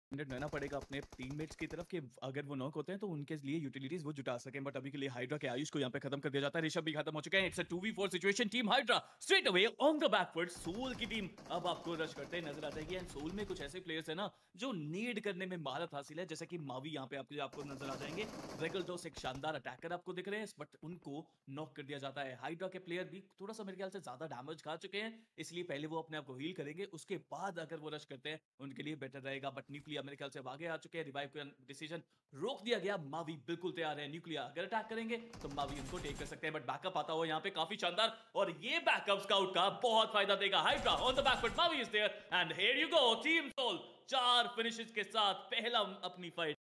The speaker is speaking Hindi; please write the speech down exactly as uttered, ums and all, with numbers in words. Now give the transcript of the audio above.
हंड्रेड रहना पड़ेगा अपने टीममेट्स की तरफ कि अगर वो नॉक होते हैं तो उनके लिए यूटिलिटीज वो जुटा सकें। बट अभी के लिए हाइड्रा के आयुष को यहाँ पे खत्म कर दिया जाता है। ऋषभ भी खत्म हो चुके हैं। It's a two v four situation. Team Hydra straight away on the backward. Soul की टीम अब आपको रश करते नजर आ जाएगी। एंड सोल में कुछ ऐसे प्लेयर्स है ना जो नीड करने में महारत हासिल है, जैसे कि मावी यहाँ पे आपको आपको नजर आ जाएंगे। रेगल्टोस एक शानदार अटैकर आपको दिख रहे हैं, बट उनको नॉक कर दिया जाता है। हाइड्रा के प्लेयर भी थोड़ा सा मेरे ख्याल से ज्यादा डैमेज खा चुके हैं, इसलिए पहले वो अपने आप को हील करेंगे, उसके बाद अगर वो रश करते हैं उनके लिए बेटर रहेगा। बट न्यूक्लिया मेरे ख्याल से अब आगे आ चुके हैं। रिवाइव का डिसीजन रोक दिया गया। मावी बिल्कुल तैयार है। न्यूक्लिया अगर अटैक करेंगे तो मावी उनको टेक कर सकते हैं, बट बैकअप आता हुआ यहाँ पे काफी शानदार, और ये बैकअप स्काउट का बहुत फायदा देगा। Hydra on the backward, Mavi is there and here you go team Soul चार फिनिशेस के साथ पहला अपनी फाइट